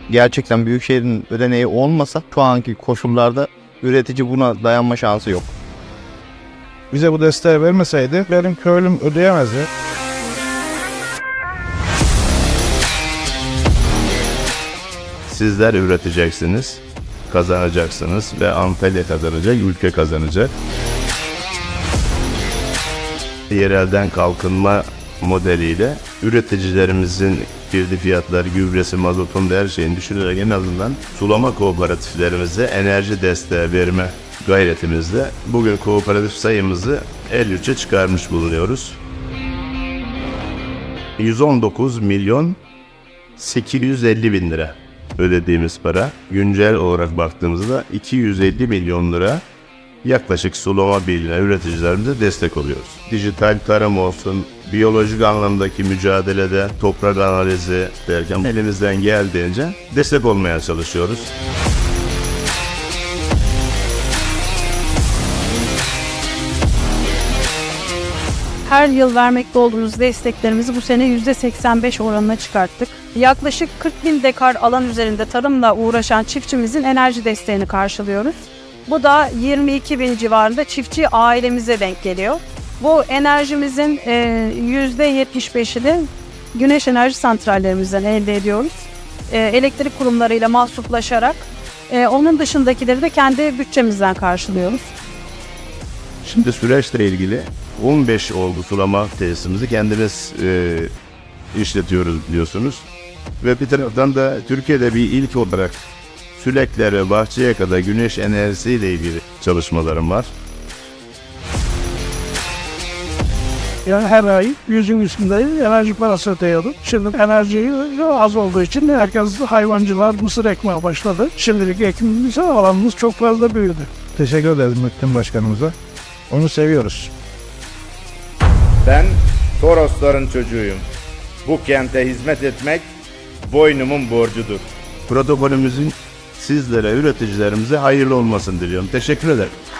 gerçekten büyükşehirin ödeneği olmasa şu anki koşullarda üretici buna dayanma şansı yok. Bize bu desteği vermeseydi benim köylüm ödeyemezdi. Sizler üreteceksiniz, kazanacaksınız ve Antalya kazanacak, ülke kazanacak. Yerelden kalkınma modeliyle üreticilerimizin girdi fiyatları, gübresi, mazotun da her şeyini düşürerek en azından sulama kooperatiflerimize enerji desteği verme gayretimizle bugün kooperatif sayımızı 53'e çıkarmış bulunuyoruz. 119 milyon 850 bin lira ödediğimiz para, güncel olarak baktığımızda 250 milyon lira yaklaşık sulama birliğine, üreticilerimize destek oluyoruz. Dijital tarım olsun, biyolojik anlamdaki mücadelede toprak analizi derken elimizden geldiğince destek olmaya çalışıyoruz. Her yıl vermekte olduğumuz desteklerimizi bu sene %85 oranına çıkarttık. Yaklaşık 40 bin dekar alan üzerinde tarımla uğraşan çiftçimizin enerji desteğini karşılıyoruz. Bu da 22 bin civarında çiftçi ailemize denk geliyor. Bu enerjimizin %75'ini güneş enerji santrallerimizden elde ediyoruz. Elektrik kurumlarıyla mahsuplaşarak onun dışındakileri de kendi bütçemizden karşılıyoruz. Şimdi süreçle ilgili 15 oldu sulama tesisimizi kendimiz işletiyoruz biliyorsunuz. Ve bir taraftan da Türkiye'de bir ilk olarak sülekler ve bahçeye kadar güneş enerjisiyle ilgili çalışmalarım var. Yani her ay 100'ün üstünde enerji parası ödüyorduk. Şimdi enerji az olduğu için herkes hayvancılar mısır ekmeye başladı. Şimdilik ekimimiz alanımız çok fazla büyüdü. Teşekkür ederiz Muhittin Başkanımıza. Onu seviyoruz. Ben Torosların çocuğuyum. Bu kente hizmet etmek boynumun borcudur. Protokolümüzün sizlere, üreticilerimize hayırlı olmasını diliyorum. Teşekkür ederim.